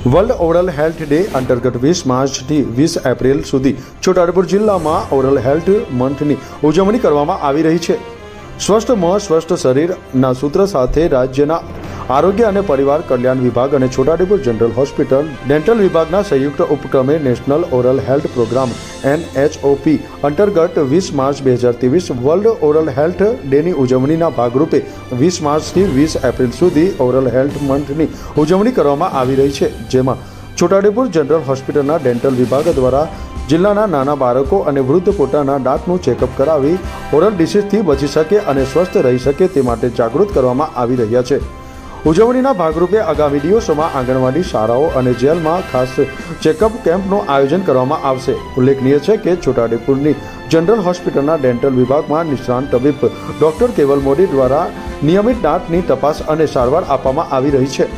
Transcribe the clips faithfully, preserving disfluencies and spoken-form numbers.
World oral health day અંતર્ગત વીસ માર્ચથી વીસ એપ્રિલ સુધી છોટાઉદેપુર જિલ્લામાં ઓરલ હેલ્થ મંથની ઉજવણી કરવામાં આવી રહી છે। સ્વસ્થ મોં સ્વસ્થ શરીરના સૂત્ર સાથે રાજ્યના આરોગ્ય અને પરિવાર કલ્યાણ વિભાગ અને છોટાઉદેપુર જનરલ હોસ્પિટલ ડેન્ટલ વિભાગના સંયુક્ત ઉપક્રમે national oral health program N H O P અંતર્ગત વીસ માર્ચ બે હજાર ત્રેવીસ વર્લ્ડ ઓરલ હેલ્થ ડેની ઉજવણીના ભાગરૂપે વીસ માર્ચથી વીસ એપ્રિલ સુધી ઓરલ હેલ્થ મંથની ઉજવણી કરવામાં આવી રહી છે, જેમાં છોટાઉદેપુર જનરલ હોસ્પિટલના ડેન્ટલ વિભાગ દ્વારા જિલ્લાના નાના બાળકો અને વૃદ્ધ પોતાના દાંતનું ચેકઅપ કરાવી ઓરલ ડિસીઝથી બચી શકે અને સ્વસ્થ રહી શકે તે માટે જાગૃત કરવામાં આવી રહ્યા છે। ઉજવણીના ભાગરૂપે આગામી દિવસોમાં આંગણવાડી શાળાઓ અને જેલમાં ખાસ ચેકઅપ કેમ્પનું આયોજન કરવામાં આવશે। ઉલ્લેખનીય છે કે છોટાઉદેપુરની જનરલ હોસ્પિટલના ડેન્ટલ વિભાગમાં નિષ્ણાત તબીબ ડોક્ટર કેવલ મોદી દ્વારા નિયમિત દાંતની તપાસ અને સારવાર આપવામાં આવી રહી છે।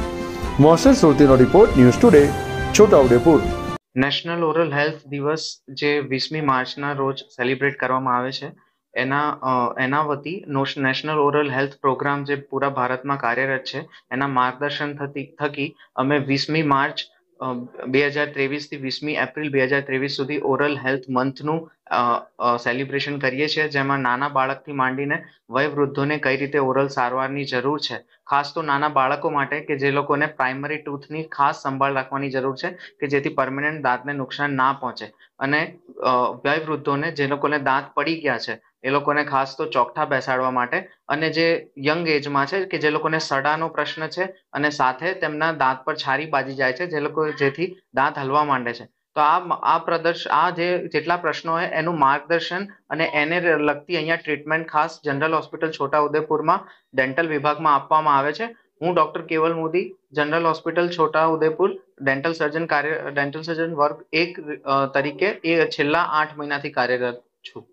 મોહસિન સુરતીનો report, news today, Chhotaudepur. National oral health દિવસ જે વીસમી માર્ચના રોજ સેલિબ્રેટ કરવામાં આવે છે, એના એના વતી નેશનલ ઓરલ હેલ્થ પ્રોગ્રામ જે પૂરા ભારતમાં કાર્યરત છે, એના માર્ગદર્શન થકી થકી અમે વીસમી માર્ચ બે હજાર ત્રેવીસથી વીસમી એપ્રિલ બે હજાર ત્રેવીસ સુધી ઓરલ હેલ્થ મંથનું સેલિબ્રેશન કરીએ છીએ, જેમાં નાના બાળકથી માંડીને વયવૃદ્ધોને કઈ રીતે ઓરલ સારવારની જરૂર છે, ખાસ તો નાના બાળકો માટે કે જે લોકોને પ્રાઇમરી ટૂથની ખાસ સંભાળ રાખવાની જરૂર છે કે જેથી પરમેનન્ટ દાંતને નુકસાન ના પહોંચે, અને વયવૃદ્ધોને જે લોકોને દાંત પડી ગયા છે એ લોકોને ખાસ તો ચોકઠા બેસાડવા માટે, અને જે યંગ એજમાં છે કે જે લોકોને સડાનો પ્રશ્ન છે અને સાથે તેમના દાંત પર છારી બાજી જાય છે, જે લોકો જેથી દાંત હલવા માંડે છે, તો આ આ પ્રદર્શ આ જે જેટલા પ્રશ્નો હોય એનું માર્ગદર્શન અને એને લગતી અહીંયા ટ્રીટમેન્ટ ખાસ જનરલ હોસ્પિટલ છોટાઉદેપુરમાં ડેન્ટલ વિભાગમાં આપવામાં આવે છે। હું doctor Keval Modi, general hospital Chhotaudepur dental surgeon કાર્ય ડેન્ટલ સર્જન વર્ગ એક તરીકે એ છેલ્લા આઠ મહિનાથી કાર્યરત છું।